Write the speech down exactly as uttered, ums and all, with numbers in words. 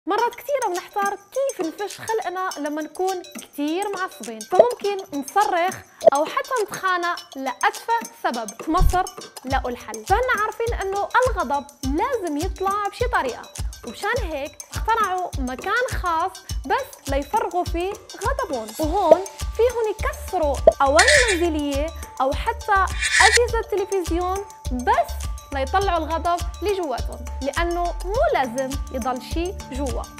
مرات كثيرة بنحتار كيف نفش خلقنا لما نكون كثير معصبين، فممكن نصرخ أو حتى نتخانق لأتفه سبب. في مصر لقوا الحل، فهن عارفين إنه الغضب لازم يطلع بشي طريقة، ومشان هيك اخترعوا مكان خاص بس ليفرغوا فيه غضبهم، وهون فيهم يكسروا أواني منزلية أو حتى أجهزة تلفزيون بس ليطلعوا الغضب اللي جواتهم، لأنه مو لازم يضل شي جوا.